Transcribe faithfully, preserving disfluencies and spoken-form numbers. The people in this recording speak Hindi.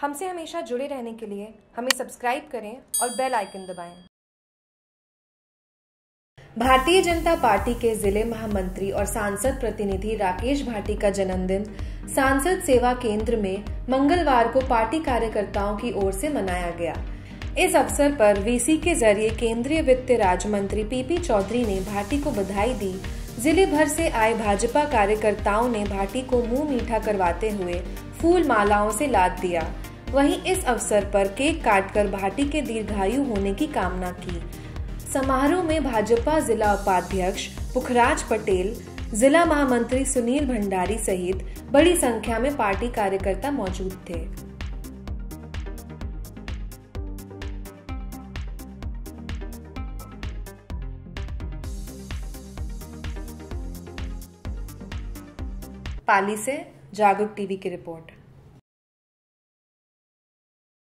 हमसे हमेशा जुड़े रहने के लिए हमें सब्सक्राइब करें और बेल आइकन दबाएं। भारतीय जनता पार्टी के जिले महामंत्री और सांसद प्रतिनिधि राकेश भाटी का जन्मदिन सांसद सेवा केंद्र में मंगलवार को पार्टी कार्यकर्ताओं की ओर से मनाया गया। इस अवसर पर वीसी के जरिए केंद्रीय वित्त राज्य मंत्री पीपी चौधरी ने भाटी को बधाई दी। जिले भर से आए भाजपा कार्यकर्ताओं ने भाटी को मुंह मीठा करवाते हुए फूल मालाओं से लाद दिया। वहीं इस अवसर पर केक काटकर भाटी के दीर्घायु होने की कामना की। समारोह में भाजपा जिला उपाध्यक्ष पुखराज पटेल, जिला महामंत्री सुनील भंडारी सहित बड़ी संख्या में पार्टी कार्यकर्ता मौजूद थे। पाली से जागरूक टीवी की रिपोर्ट।